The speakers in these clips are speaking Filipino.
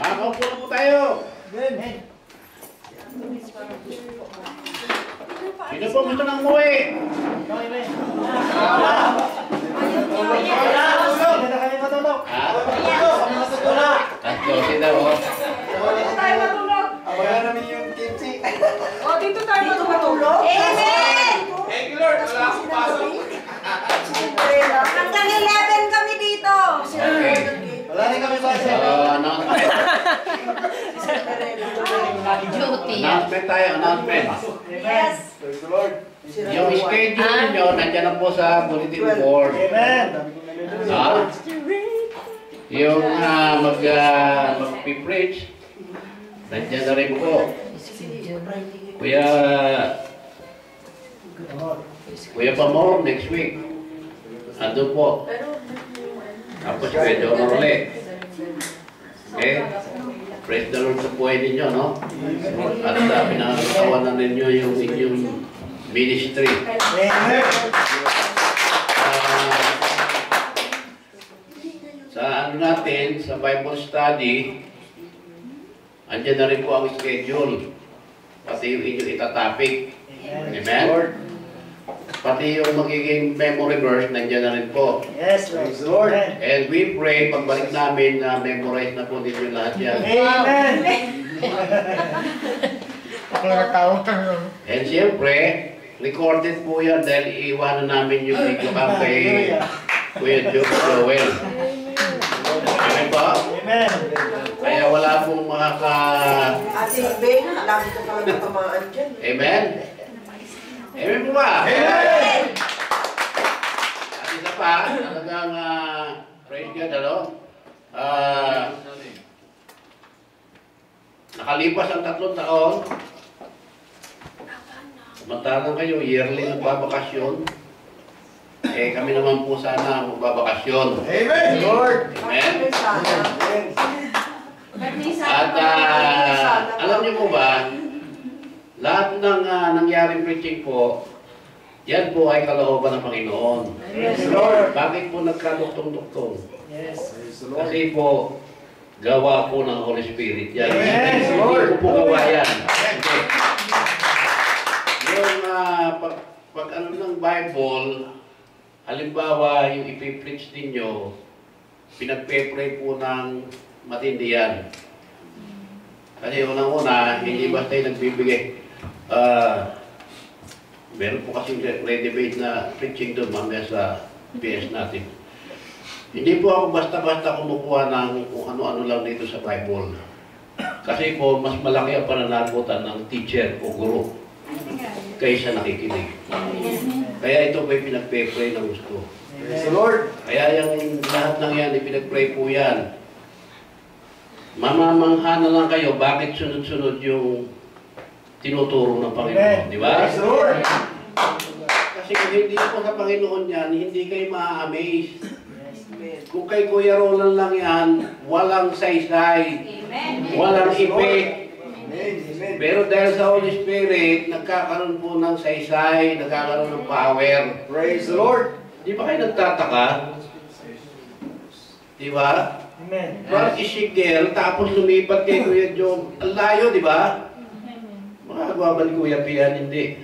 Makaupo na po tayo. Amen. Sino po gusto nang umuwi? Amen. Hindi na kami matulog. Ha? Kami matulog. Tatlo, sila o. Dito tayo matulog. Abangan namin yung kimchi. O, dito tayo matulog. Amen! Thank you, Lord. Wala akong pasok. Hanggang 11 kami dito. Okay. Wala rin kami pasok. Announcement. Announcement tayo, announcement. Yes. Praise the Lord. Yung schedule ninyo, nandiyan na po sa bulletin board. Amen. Ha? Yung mag-preach, nandiyan na rin po. Kuya Pamor, next week. Andun po. Tapos Kuya John ulit. Okay? Praise the Lord sa buhay ninyo, no? At pinakatawanan ninyo yung inyong ministry. Amen. Sa ano natin, sa Bible study, andyan na rin po ang schedule. Pati yung inyong itatopic. Amen? Pati yung magiging memory verse, nandiyan na rin po. Yes, Praise the Lord. Amen. And we pray, pagbalik namin na memorize na po ninyo lahat yan. Amen. And siyempre, recorded po yan dahil iiwanan namin yung video cam kay Kuya Joel. Amen po? Amen. Kaya wala pong Ate Ben, lagi ko pala natamaan dyan. Amen? Amen po ba? Amen. At isa pa, talagang praise God, ano? Nakalipas ang 3 taon, samantalang kayo, yearly nagbabakasyon, kami naman po sana magbabakasyon. Amen. Lord. Amen? At Alam niyo po ba, lahat ng nangyaring preaching po, yan po ay kalooban ng Panginoon. Yes, Lord. Bakit po nagkaduktong-duktong? Yes. Praise the Lord. Kasi po, gawa po ng Holy Spirit yan. Yes, Hindi Lord. ko po gawa yan. Okay. Yung pag ano ng Bible, halimbawa yung ipipreach ninyo, pinagpe-pray po ng matindi yan. Kasi unang-una, hindi basta yung nagbibigay. Meron po kasing ready-made na preaching doon mamaya sa PS natin. Hindi po ako basta-basta kumukuha ng kung ano-ano lang dito sa Bible. Kasi po, mas malaki ang pananagutan ng teacher o guro kaysa nakikinig. Kaya ito po'y pinagpe-pray ng gusto. Praise the Lord. Kaya yung lahat ng yan, ipinag-pray po yan. Mamamangha na lang kayo, bakit sunod-sunod yung tinuturo ng Panginoon, di ba? Praise the Lord. Kasi kung hindi po sa Panginoon yan, hindi kayo ma-amaze. Kung kay Kuya Roland lang yan, walang saysay, walang ipik. Amen. Amen. Pero dahil sa Holy Spirit, nagkakaroon po ng saysay, nagkakaroon ng power. Praise the Lord. Di ba kayo nagtataka? Di ba? Amen. Parang Ezekiel, tapos lumipat kay Kuya Job. Ang layo, di ba? Makagawa ba ni Kuya Pian? Hindi.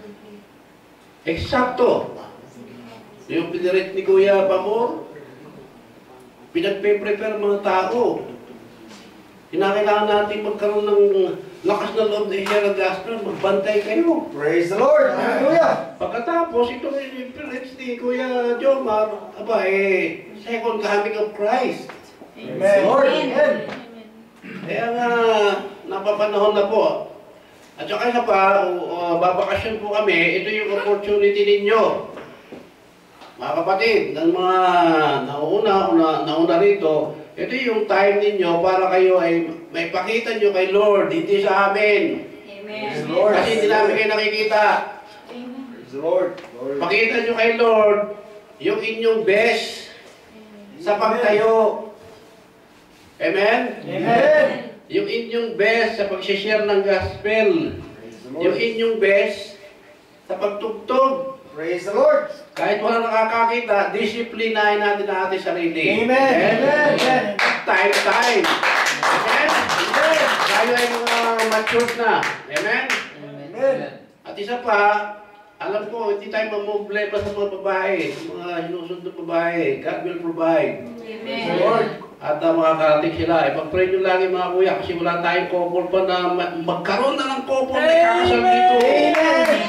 Eksakto. Yung pinirit ni Kuya Pamor, pinagpe-prepare mga tao. Kinakailangan natin magkaroon ng lakas na loob na i-share ang gospel, magbantay kayo. Praise the Lord. Hallelujah. Pagkatapos, ito yung pinirit ni Kuya Jomar, aba second coming of Christ. Amen. Lord. Amen. Kaya nga, napapanahon na po. At saka isa pa, babakasyon po kami, ito yung opportunity ninyo. Mga kapatid, ng mga nauna rito, ito yung time ninyo para kayo ay may pakita nyo kay Lord, hindi sa amin. Praise the Lord. Kasi hindi namin kayo nakikita. Praise the Lord. Lord. Pakita nyo kay Lord yung inyong best sa pagtayo. Amen? Amen. Yung inyong best sa pag-share ng gospel. Praise the Lord. Yung inyong best sa pagtugtog. Praise the Lord. Kahit wala nakakakita, disiplinahin natin ang ating sarili. Amen. Amen. Time. Amen? matured na. Amen? Amen. At isa pa, alam ko, hindi tayo mamoblema sa mga babae, sa mga sinusunod na babae. God will provide. Praise the Lord. At makakarating sila. Ipag-pray nyo lagi mga kuya kasi wala tayong couple pa na magkaroon na ng couple na kakasal dito. Amen.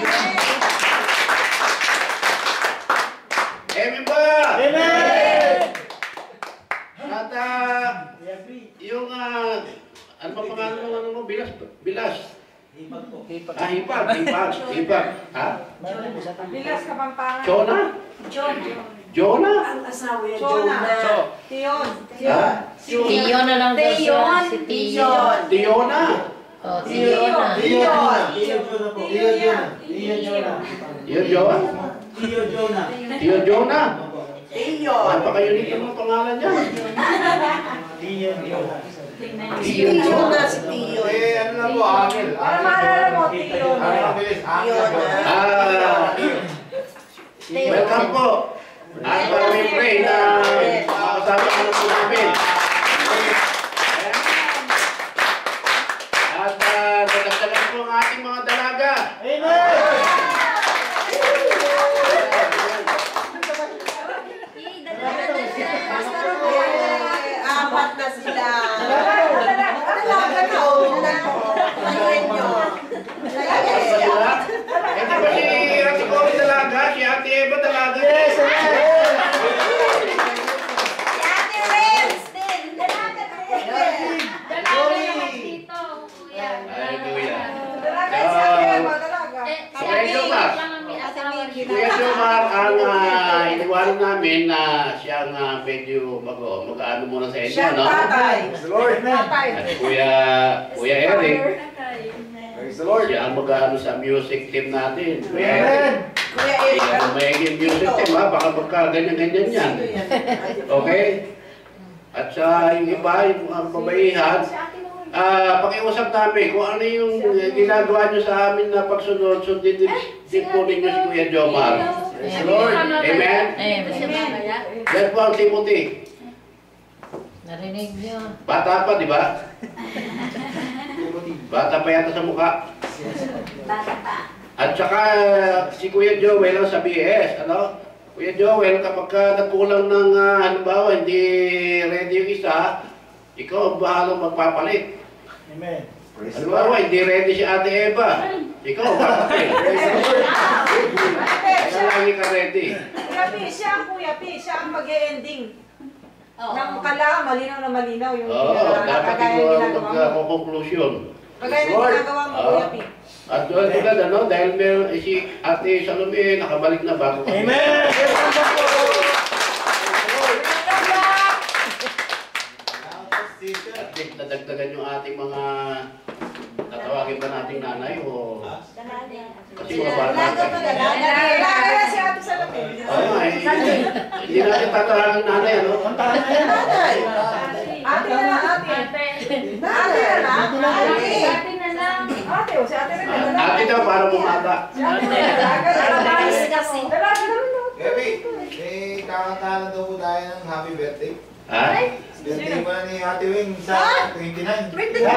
Amen ba? Amen. At yung, ano pa pangalan ng ano mo? Bilas. Hipag. Ha? Bilas Kapampangan. Jonah? Jonah? Ang asawa niya, Jonah. Jonah. Tion. Ha? Tiyo na lang daw siya. Si Tiyo. Diona? Oh, Tiyo na. Tio Jonah. Tio Jonah. Tio Jonah. Tio Jonah? Tio Jonah. Tio Jonah? Tiyo. Napaka-unique yung pangalan niya. Tio Jonah. Tiyo na si Tiyo. Ano na po, Angel? Para maalala mo, Tion. Mabilis, Angel. Welcome po. At we pray na makasama ka na po namin. At dadagdagan po ang ating mga dalaga. Amen. Apat na sila. Talaga na, Pagyan nyo. Eh, di ba si Ate Cory dalaga? Si Ate Eva dalaga? Yes, amen. Si Ate Rems din. Dalaga din. Hallelujah. Dalaga si Ate Eva, dalaga. Okay, Jomar. Kuya Jomar, ang iniwanan namin na siyang medyo mag-ano muna sa inyo, Siya no? tatay. Praise the Lord. Tatay. At Kuya Eric, Praise the Lord. siya ang mag-ano sa music team natin. Kuya Eric, Amen. Kuya Eric. kung may music team ha, baka magka-ganyan-ganyan yan. Okay? At sa yung iba, yung mga kabaihan, pakiusap namin kung ano yung ginagawa nyo sa amin na pagsunod, sundin din po ninyo si Kuya Jomar. Praise the Lord. Amen? Yan po ang Timothy. Narinig niyo. Bata pa, di ba? Bata pa yata sa mukha. At saka si Kuya Joel ang sa BS, ano? Kuya Joel, kapag nagkulang ng halimbawa, hindi ready yung isa, ikaw ang bahalang magpapalit. Amen. Praise the Halimbawa, Lord. hindi ready si Ate Eva, ikaw ang papalit. Praise the Lord. Kaya lagi ka ready. Kuya P, siya ang Kuya P, siya ang mag-e-ending. Nang kala, malinaw na malinaw yung Oo, dapat kagaya ikaw ang ginagawa mo. magkonklusyon. Kagaya ng ginagawa mo, Kuya P. At doon tulad, ano, dahil meron si Ate Salome, nakabalik na bago kami. Amen. At least nadagdagan yung ating mga tatawagin ba nating nanay o kasi mga bata. Dalaga na si Ate Salome. Oo, hindi natin tatawagin nanay, ano? Tatay. Ate na lang, ate. Ate na lang. Ate, o si Ate na lang. Ate daw para bumata. Si Ate na lang. Dalaga na lang. kasi. Dalaga na lang. Gabi, kakantahan daw po tayo ng happy birthday. Ha? Birthday pa ni Ate Wing sa 29.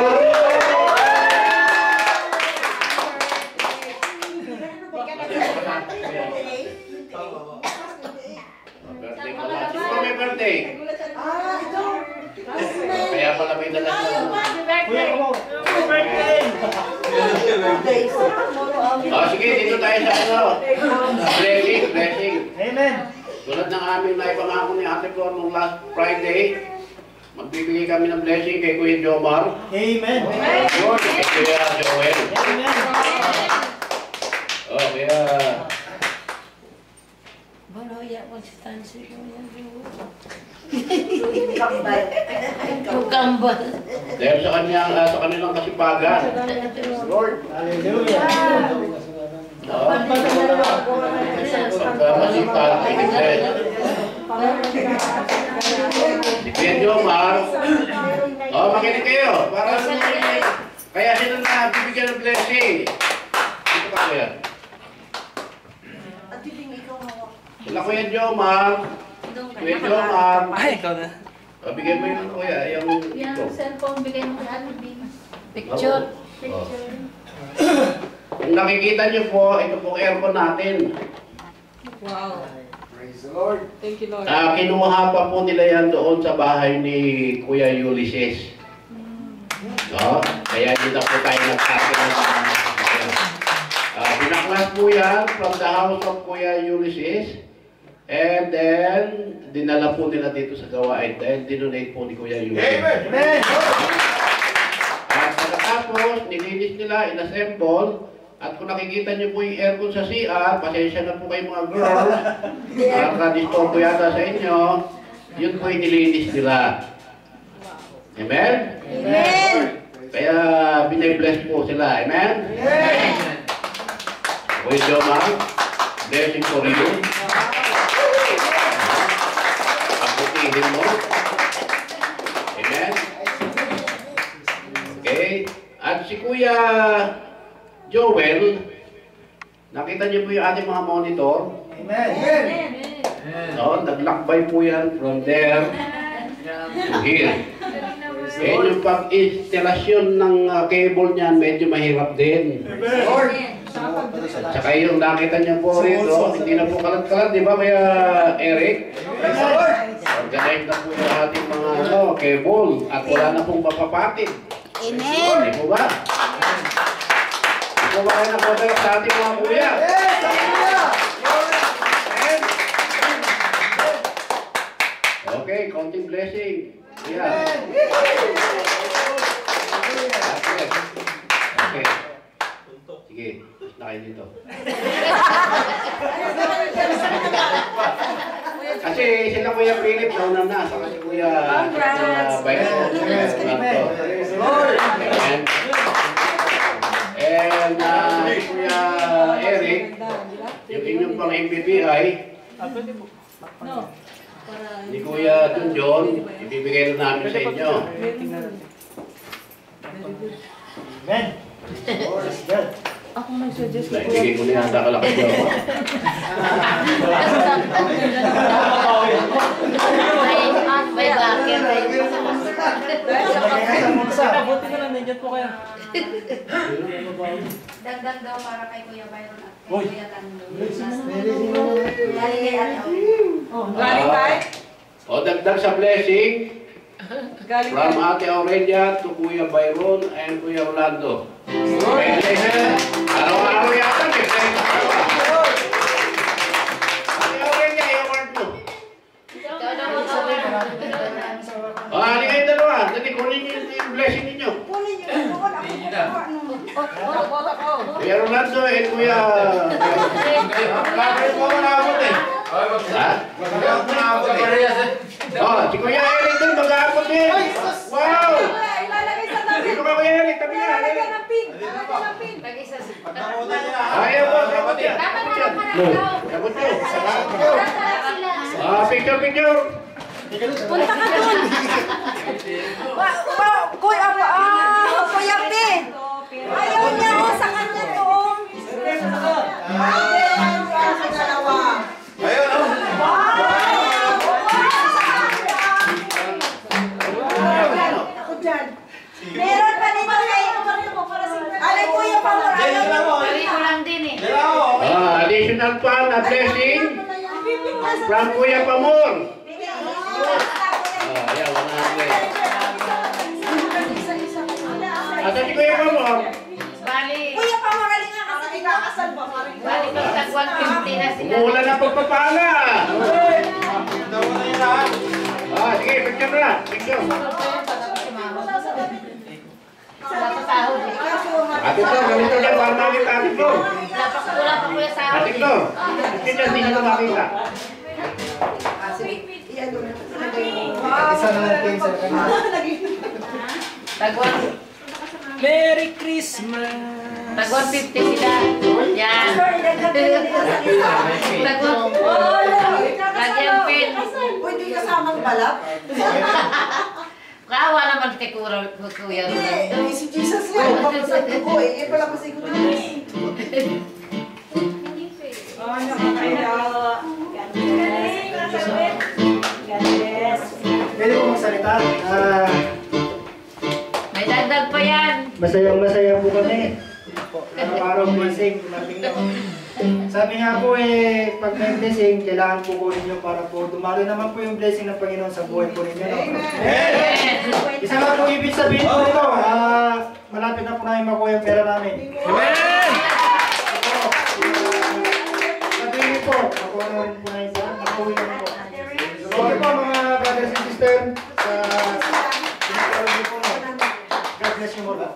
Birthday pala. Sino ba may birthday? Ito. Kaya pala may dala siya. Kuya ko. Happy birthday. Sige, dito tayo sa ano. Blessing. Amen. Tulad ng aming naipangako ni Ate Cor nung last Friday, magbibigay kami ng blessing kay Kuya Jomar. Amen. Lord, kay Kuya Joel. Amen. Oh, kaya... Bueno, ya mag-stand siya. Kambal. Kukambal. Dahil sa kanilang kasipagan. Lord. Hallelujah. Pagkamasipag, si Kuya Jomar, makinig kayo. Para kaya sila na bibigyan ng blessing. Dito ka, Kuya. At yung ikaw hawak. Sila Kuya Jomar. Kuya Jomar. Ikaw na. Bigyan mo yung Kuya, yung ito. Picture. Oh. Kung nakikita niyo po, ito po aircon natin. Wow. Praise the Lord. Thank you, Lord. Kinuha pa po nila yan doon sa bahay ni Kuya Ulysses. No? Kaya hindi na po tayo nagkakit ng pinaklas po yan from the house of Kuya Ulysses. And then, dinala po nila dito sa gawain dahil dinonate po ni Kuya Ulysses. Amen. At pagkatapos, nilinis nila, inassemble. At kung nakikita niyo po yung aircon sa CR, pasensya na po kayo mga girls. Nakaka-disturbo yata sa inyo. Yun po yung nilinis nila. Amen? Amen. Kaya binibless po sila. Amen? Amen. With your mouth, blessing for you. Pagputihin mo. Amen? Okay? At si Kuya Joel, nakita niyo po yung ating mga monitor. Amen. No, naglakbay po yan from there to here. Eh, yung pag-instalasyon ng cable niyan, medyo mahirap din. Tsaka yung nakita niyo po rito, hindi na po kalat-kalat, di ba kaya Eric? Organize na po yung ating mga cable at wala na pong mapapatid. Amen. Di po ba? Di po ba kayo nakotek sa ating mga kuya? Okay, konting blessing. Yeah. Okay. Sige, mas na kayo dito. Kasi sila Kuya Philip, nauna na. Saka si Kuya Byron. Amen. And si Kuya Eric, yung inyong pang MPPI, ni Kuya Junjon, ibibigay na namin sa inyo. Amen. Lord is good. Ako nag-suggest ko. Ibigay ko na yata kalaki niyo. May bakit. Buti na lang, nandiyan po kayo. Dagdag daw para kay Kuya Byron at kay Uy. Kuya Lando. Galing kay Ate Galing kay? O dagdag sa blessing, Galing from kay? Ate Aurelia to Kuya Byron and Kuya Rolando. Amen. Araw-araw yata, may blessing ka ba? Ate Aurelia, i-award mo. Hindi kayo dalawa. Dali, kunin niyo yung blessing ninyo. Kunin niyo yung doon. Ako Kuya Rolando and Kuya... Bakit mo manabot eh? Ha? Si Kuya Eric din, mag-aapot din. Wow! Ilalagay sa tabi. Dito ka Kuya Eric, tabi nga. Ilalagay ng pin. Ilalagay ng pin. Ayaw po, abot yan. Abot yan. Picture. Punta ka dun. Kuya Pe. Ayaw niya ako sa kanya doon. Ayun, oh. Ako dyan. Meron pa dito kay... Alay Kuya Pamor. Diyan lang mo. Diyan lang mo. Additional pa na blessing from Kuya Pamor. Ayan, 100. Asa si Kuya Pamor? Kuya Pamor, alin nga kasi ikakasal ba? Umuulan na pagpapala. Daw na yun lahat. Sige, picture na. Picture. Ate to, ganito na para makita ate to. Ate to, hindi niya makita. Isa na lang kayo sa kanya. Merry Christmas! Tag 150 sila. Yan. Tag 150. Lagyan pin. Uy, di kasamang balat. Kawa naman kay Kuya Rolando. Si Jesus yan. Papasabi ko eh. Pala kasi ko din. Pwede po magsalita. May Dagdag pa yan. Masaya po kami. Araw-araw blessing. Sabi nga po pag may blessing, kailangan po kunin nyo para po dumalo naman po yung blessing ng Panginoon sa buhay po ninyo. No? Isa nga po ibig sabihin po ito, malapit na po namin makuha yung pera namin. Amen! Sabihin niyo po, makuha naman po namin po, makuha naman po. Okay po mga brothers and sisters, God bless you more.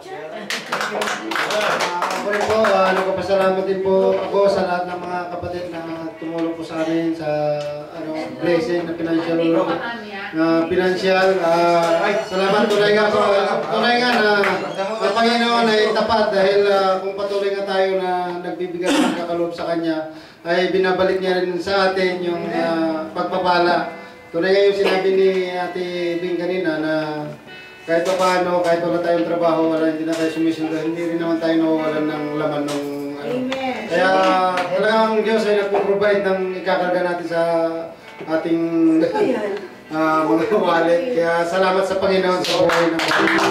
Ako rin po, nagpapasalamat din po ako sa lahat ng mga kapatid na tumulong po sa amin sa blessing na financial. Salamat tunay nga po. Tunay nga na ang Panginoon ay tapat dahil kung patuloy nga tayo na nagbibigay ng kakaloob sa Kanya, ay binabalik niya rin sa atin yung pagpapala. Tunay nga yung sinabi ni Ate Bing kanina na kahit pa paano, kahit wala tayong trabaho, hindi na tayo sumisuldo, hindi rin naman tayo nawawalan ng laman ng Kaya talagang Diyos ay nagpo-provide ng ikakarga natin sa ating mga wallet. Kaya salamat sa Panginoon sa buhay ng Panginoon.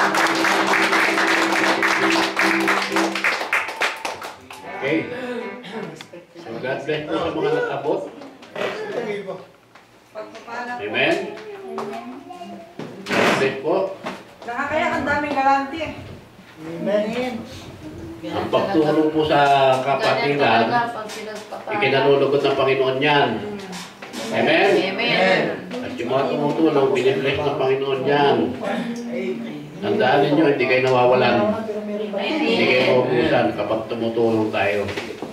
Okay. So God bless po sa mga natabot. Amen. God bless po. Nakakaya ang daming garanti. Amen. Ang pagtulong po sa kapatiran, ikinalulugod ng Panginoon yan. Amen? Amen. At yung mga tumutulong, binibless ng Panginoon yan. Tandaan ninyo, hindi kayo nawawalan. Hindi kayo maubusan kapag tumutulong tayo.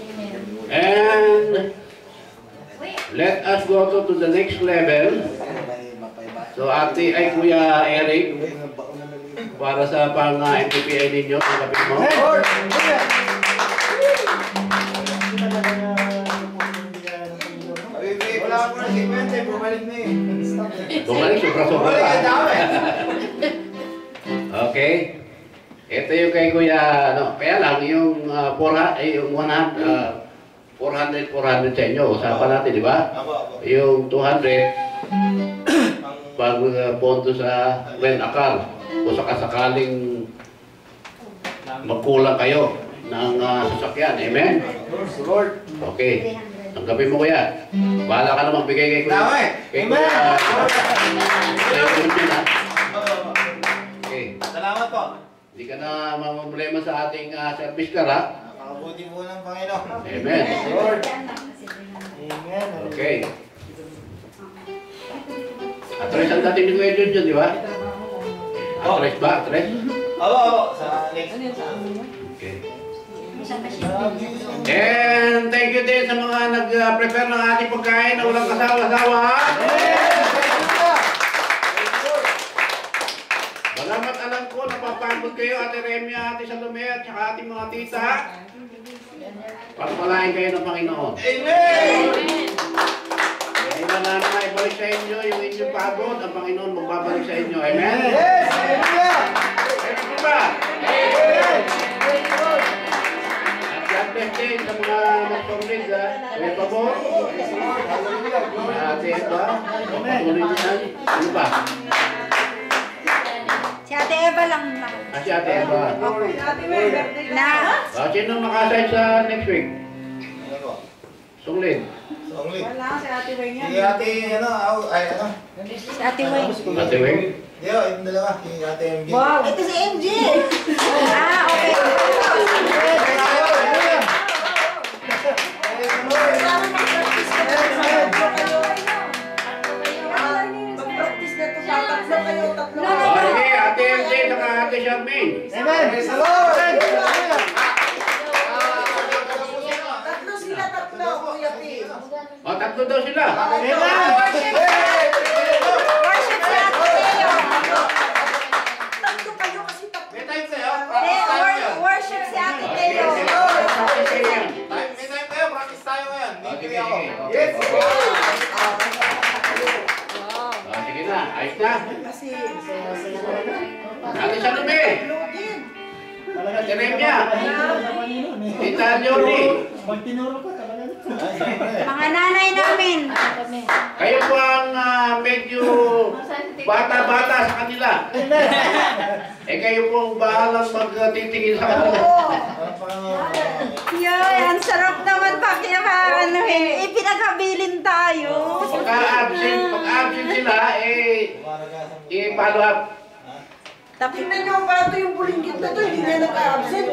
And let us go to the next level. So Kuya Eric, para sa pang-MPPA ninyo, tanggapin mo. Wala ako na 50, bumalik na eh. Bumalik, sobra-sobra Bumalik ang dami. Okay. Ito yung kay Kuya, kaya lang yung 400 sa inyo. Usapan natin, di ba? Yung 200, pag pondo sa rent account, o sakasakaling magkulang kayo ng sasakyan. Amen? Okay. Tanggapin mo Kuya. Bahala ka naman bigay kay Kuya. Kay Kuya. Okay. Salamat po. Hindi ka na mamamblema sa ating service car, ha? Nakakabuti po ng Panginoon. Amen. Amen. Okay. Atres ang dating ni Kuya Junjun, di ba? Atres ba? Atres? Oo, sa next. Okay. And thank you din sa mga nag-prepare ng ating pagkain na walang kasawa-sawa. Salamat, alam ko, napapagod kayo, Ate Remia, Ate Salome, at saka ating mga tita. Pagpalain kayo ng Panginoon. Amen! Hindi na naman ibalik sa inyo yung inyong pagod, ang Panginoon magbabalik sa inyo. Amen? Yes! Amen! Pwede po ba? At God bless din sa mga nag-complete, ha? Kuya Pabo, Ate Eva, patuloy din yan. Ano ba? Si Ate Eva lang na. Si Ate Eva. Ate May, birthday ka Na. Sino makasay sa next week? Ano po? Sunglin. Songli. Wala si Ate May Si niya. Ate, ay, Si Ate Way. Ate Weng? Di ba, yung dalawa, si Ate MJ. Wow! Ito si MJ. Okay. Mag-practice na ito. Tatlo kayo, tatlo. Okay, Ate MJ, saka Ate Charmaine. Amen. Praise the Lord. Tatlo sila, tatlo. Kuya P. Tatlo daw sila. Worship si Ate Leo. Tatlo kayo kasi tatlo. May time sa'yo? Worship si Ate Leo. May time kayo, practice tayo ngayon. Hindi ako. Yes! Sige na, ayos na. Kasi, Ate Salome, login. Ate Remia, Tita Leonie, Magtinuro ka talaga. Mga nanay namin. kayo po ang medyo bata-bata sa kanila. Eh kayo po bahalang magtitingin sa kanila. Yoy, ang sarap naman pakiyaman. Pinakabilin tayo. Pag-absent sila, i-follow up. Tingnan nyo ang bato yung bulinggit na to, hindi na nag-absent.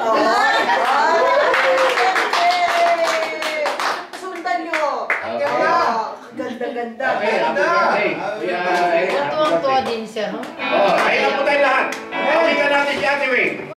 Sundan nyo. Ganda-ganda. Okay. Tuwang-tuwa din siya, no? Ayun po tayo lahat. Okay ka natin si Ate Wing.